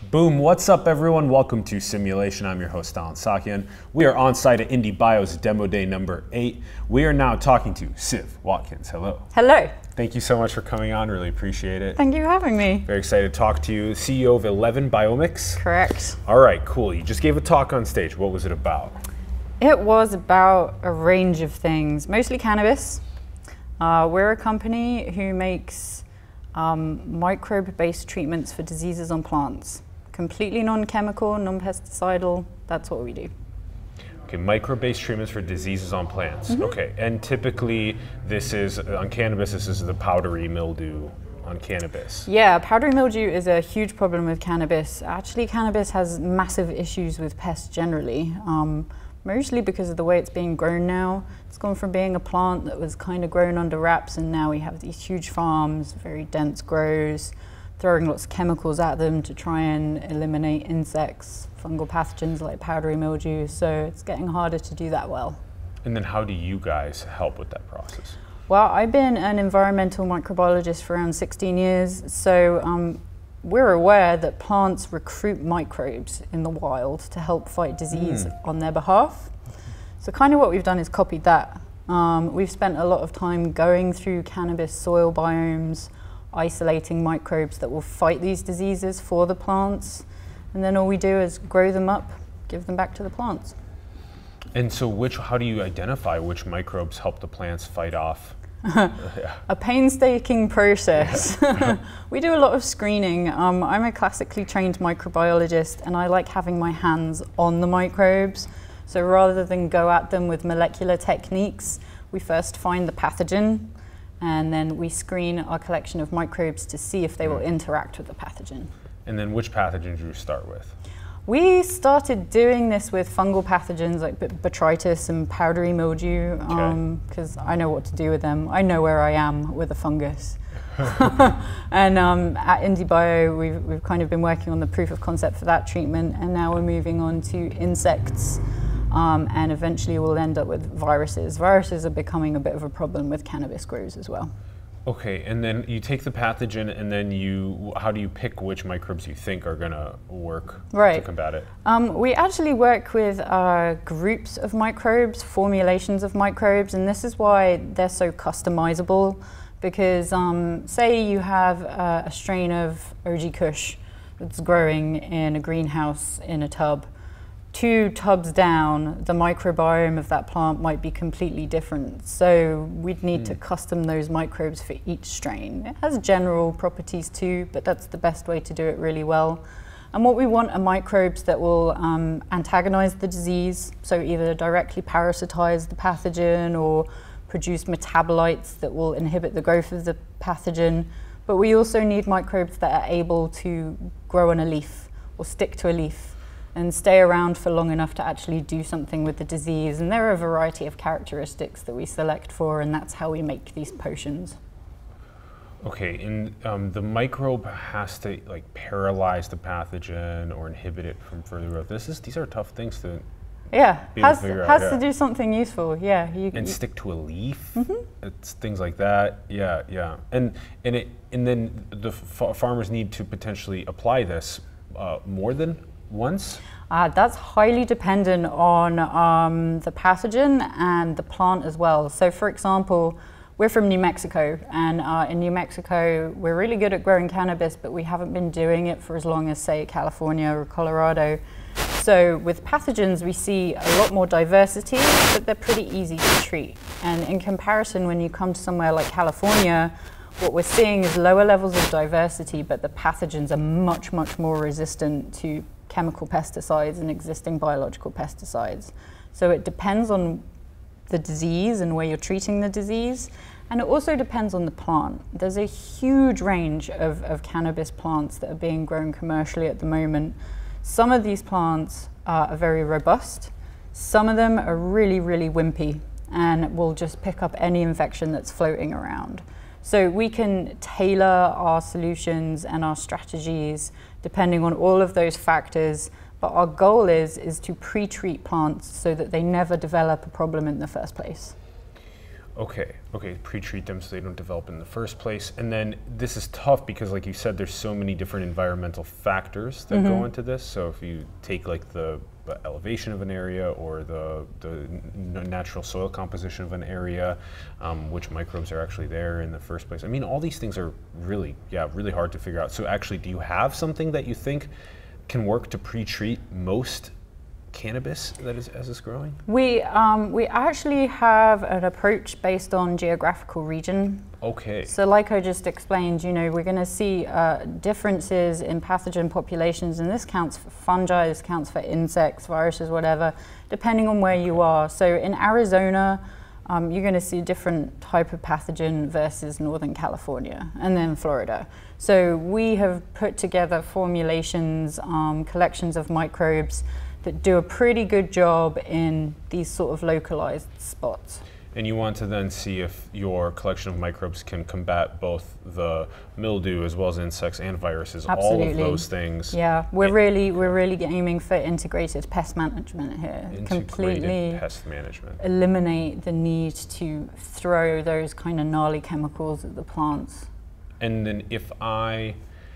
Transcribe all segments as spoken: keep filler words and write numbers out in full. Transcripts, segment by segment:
Boom, what's up everyone? Welcome to Simulation. I'm your host, Alan Sakian. We are on site at IndieBio's demo day number eight. We are now talking to Siv Watkins. Hello. Hello. Thank you so much for coming on, really appreciate it. Thank you for having me. Very excited to talk to you, C E O of Eleven Biomics. Correct. All right, cool. You just gave a talk on stage. What was it about? It was about a range of things, mostly cannabis. Uh, we're a company who makes um, microbe-based treatments for diseases on plants. Completely non-chemical, non-pesticidal, that's what we do. Okay, microbe-based treatments for diseases on plants. Mm-hmm. Okay, and typically this is, on cannabis, this is the powdery mildew on cannabis. Yeah, powdery mildew is a huge problem with cannabis. Actually, cannabis has massive issues with pests generally, um, mostly because of the way it's being grown now. It's gone from being a plant that was kind of grown under wraps, and now we have these huge farms, very dense grows, throwing lots of chemicals at them to try and eliminate insects, fungal pathogens like powdery mildew, so it's getting harder to do that well. And then how do you guys help with that process? Well, I've been an environmental microbiologist for around sixteen years, so um, we're aware that plants recruit microbes in the wild to help fight disease mm. on their behalf. So kind of what we've done is copied that. Um, we've spent a lot of time going through cannabis soil biomes, isolating microbes that will fight these diseases for the plants, and then all we do is grow them up, give them back to the plants. And so which, how do you identify which microbes help the plants fight off? A painstaking process. We do a lot of screening. Um, I'm a classically trained microbiologist, and I like having my hands on the microbes. So rather than go at them with molecular techniques, we first find the pathogen, and then we screen our collection of microbes to see if they will interact with the pathogen. And then which pathogens do you start with? We started doing this with fungal pathogens like botrytis and powdery mildew, because um, I know what to do with them. I know where I am with a fungus. And um, at IndieBio, we've, we've kind of been working on the proof of concept for that treatment, and now we're moving on to insects. Um, and eventually we'll end up with viruses. Viruses are becoming a bit of a problem with cannabis grows as well. Okay, and then you take the pathogen, and then you, how do you pick which microbes you think are going to work right. to combat it? Um, we actually work with uh, groups of microbes, formulations of microbes, and this is why they're so customizable. Because um, say you have uh, a strain of O G Kush that's growing in a greenhouse in a tub. Two tubs down, the microbiome of that plant might be completely different. So we'd need mm. to custom those microbes for each strain. It has general properties too, but that's the best way to do it really well. And what we want are microbes that will um, antagonize the disease, so either directly parasitize the pathogen or produce metabolites that will inhibit the growth of the pathogen. But we also need microbes that are able to grow on a leaf or stick to a leaf and stay around for long enough to actually do something with the disease. And there are a variety of characteristics that we select for, and that's how we make these potions. Okay, and um, the microbe has to like paralyze the pathogen or inhibit it from further growth. This is, these are tough things to yeah, be able has, to figure has out. to Yeah. do something useful, yeah. You, and you, stick to a leaf, mm-hmm. it's things like that, yeah, yeah. And, and, it, and then the f farmers need to potentially apply this uh, more than once? Uh, that's highly dependent on um, the pathogen and the plant as well. So for example, we're from New Mexico, and uh, in New Mexico, we're really good at growing cannabis, but we haven't been doing it for as long as, say, California or Colorado. So with pathogens, we see a lot more diversity, but they're pretty easy to treat. And in comparison, when you come to somewhere like California, what we're seeing is lower levels of diversity, but the pathogens are much, much more resistant to chemical pesticides and existing biological pesticides. So it depends on the disease and where you're treating the disease, and it also depends on the plant. There's a huge range of, of cannabis plants that are being grown commercially at the moment. Some of these plants uh, are very robust. Some of them are really, really wimpy and will just pick up any infection that's floating around. So we can tailor our solutions and our strategies depending on all of those factors, but our goal is, is to pre-treat plants so that they never develop a problem in the first place. Okay, okay, pre-treat them so they don't develop in the first place. And then this is tough because, like you said, there's so many different environmental factors that Mm-hmm. go into this. So if you take like the uh, elevation of an area or the, the n- natural soil composition of an area, um, which microbes are actually there in the first place. I mean, all these things are really, yeah, really hard to figure out. So actually, do you have something that you think can work to pre-treat most cannabis that is as it's growing? We um, we actually have an approach based on geographical region. Okay. So like I just explained, you know, we're going to see uh, differences in pathogen populations, and this counts for fungi, this counts for insects, viruses, whatever, depending on where you are. So in Arizona, um, you're going to see a different type of pathogen versus Northern California, and then Florida. So we have put together formulations, um, collections of microbes that do a pretty good job in these sort of localized spots. And you want to then see if your collection of microbes can combat both the mildew as well as insects and viruses, Absolutely. all of those things. Yeah, we're really we're really aiming for integrated pest management here. Integrated Completely pest management. eliminate the need to throw those kind of gnarly chemicals at the plants. And then if I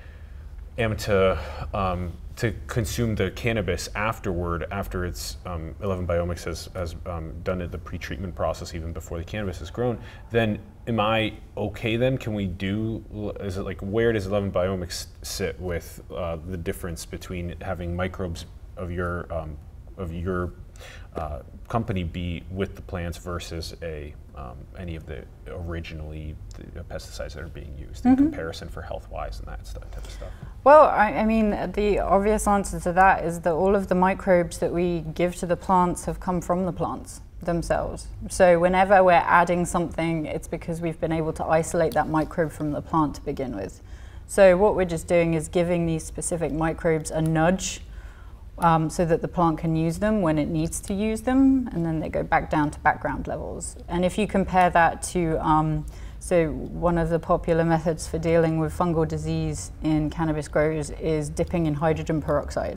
am to um, to consume the cannabis afterward, after it's um, eleven Biomics has, has um, done it, the pre-treatment process even before the cannabis is grown, then am I okay then? Can we do, is it like, where does eleven Biomics sit with uh, the difference between having microbes of your, um, of your uh, company be with the plants versus a um, any of the originally the pesticides that are being used in Mm-hmm. comparison for health-wise and that stuff, type of stuff? Well, I, I mean, the obvious answer to that is that all of the microbes that we give to the plants have come from the plants themselves. So whenever we're adding something, it's because we've been able to isolate that microbe from the plant to begin with. So what we're just doing is giving these specific microbes a nudge um, so that the plant can use them when it needs to use them, and then they go back down to background levels. And if you compare that to um, So one of the popular methods for dealing with fungal disease in cannabis growers is dipping in hydrogen peroxide.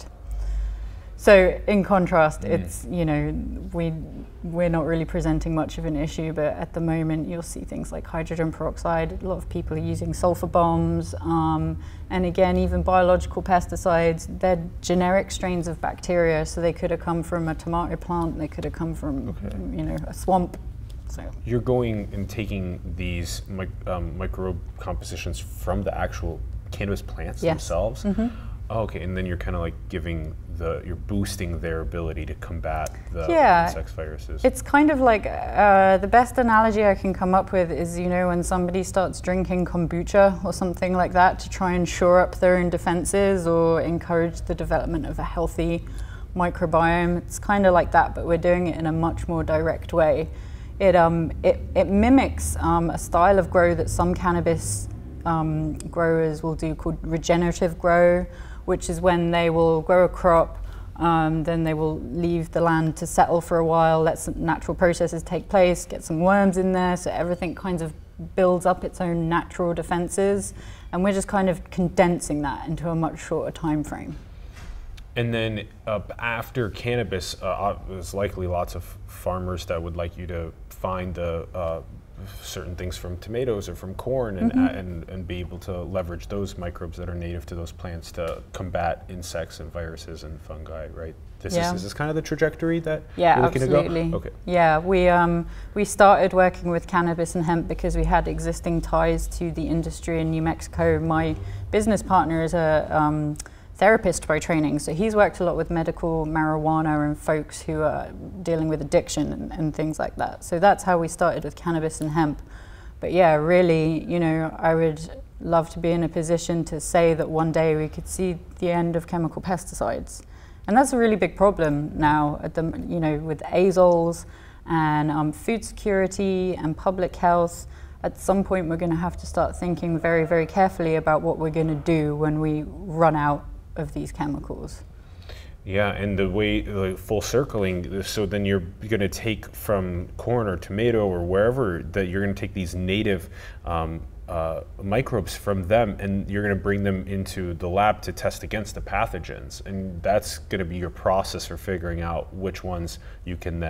So in contrast, mm. it's, you know, we, we're not really presenting much of an issue, but at the moment you'll see things like hydrogen peroxide. A lot of people are using sulfur bombs. Um, and again, even biological pesticides, they're generic strains of bacteria. So they could have come from a tomato plant, they could have come from, okay. you know, a swamp. So. You're going and taking these mic um, microbe compositions from the actual cannabis plants yes. themselves? Mm-hmm. Oh, okay, and then you're kind of like giving the, you're boosting their ability to combat the yeah. insects, viruses. It's kind of like, uh, the best analogy I can come up with is, you know, when somebody starts drinking kombucha or something like that to try and shore up their own defenses or encourage the development of a healthy microbiome. It's kind of like that, but we're doing it in a much more direct way. It, um, it, it mimics um, a style of grow that some cannabis um, growers will do called regenerative grow, which is when they will grow a crop, um, then they will leave the land to settle for a while, let some natural processes take place, get some worms in there, so everything kind of builds up its own natural defenses, and we're just kind of condensing that into a much shorter time frame. And then uh, after cannabis, uh, there's likely lots of farmers that would like you to find the uh, certain things from tomatoes or from corn and, mm-hmm. uh, and, and be able to leverage those microbes that are native to those plants to combat insects and viruses and fungi, right? This yeah. is, is this kind of the trajectory that yeah, you're looking absolutely. to go? Okay. Yeah, we, um, we started working with cannabis and hemp because we had existing ties to the industry in New Mexico. My business partner is a um, therapist by training, so he's worked a lot with medical marijuana and folks who are dealing with addiction and, and things like that. So that's how we started with cannabis and hemp. But yeah, really, you know, I would love to be in a position to say that one day we could see the end of chemical pesticides. And that's a really big problem now, at the, you know, with azoles and um, food security and public health. At some point we're going to have to start thinking very, very carefully about what we're going to do when we run out of these chemicals. Yeah, and the way, like, full circling, so then you're going to take from corn or tomato or wherever, that you're going to take these native um, uh, microbes from them and you're going to bring them into the lab to test against the pathogens. And that's going to be your process for figuring out which ones you can then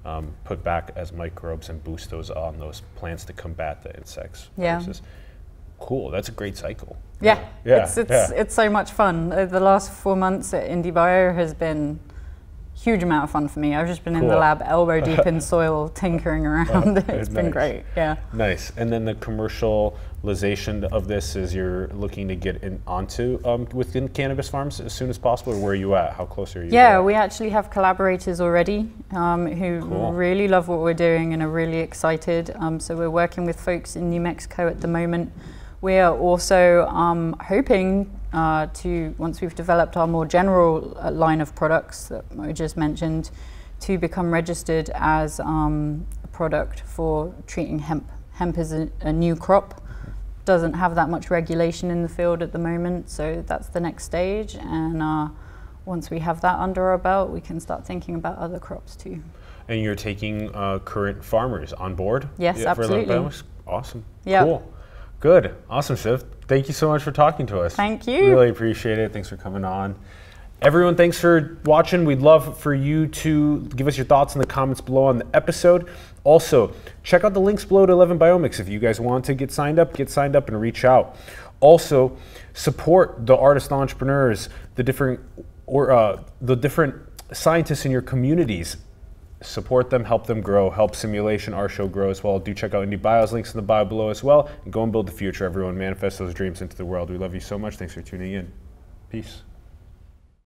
um, put back as microbes and boost those on those plants to combat the insects. Yeah. Versus, cool, that's a great cycle. Yeah, yeah, it's, it's, yeah. it's so much fun. Uh, The last four months at IndieBio has been huge amount of fun for me. I've just been Cool. in the lab elbow deep in soil tinkering around. Oh, It's been nice. great, yeah. Nice. And then the commercialization of this is you're looking to get in onto um, within cannabis farms as soon as possible, or where are you at? How close are you? Yeah, to we actually have collaborators already um, who Cool. really love what we're doing and are really excited. Um, so we're working with folks in New Mexico at the moment. We are also um, hoping uh, to, once we've developed our more general uh, line of products that I just mentioned, to become registered as um, a product for treating hemp. Hemp is a, a new crop, doesn't have that much regulation in the field at the moment, so that's the next stage. And uh, once we have that under our belt, we can start thinking about other crops too. And you're taking uh, current farmers on board? Yes, Yeah, for eleven absolutely. Biomics? Awesome. Yep. Cool. Good. Awesome, Shiv. Thank you so much for talking to us. Thank you. Really appreciate it. Thanks for coming on. Everyone, thanks for watching. We'd love for you to give us your thoughts in the comments below on the episode. Also, check out the links below to eleven Biomics. If you guys want to get signed up, get signed up and reach out. Also, support the artist entrepreneurs, the different or uh, the different scientists in your communities. Support them, help them grow, help Simulation, our show, grow as well. Do check out IndieBio's links in the bio below as well. And go and build the future, everyone. Manifest those dreams into the world. We love you so much. Thanks for tuning in. Peace.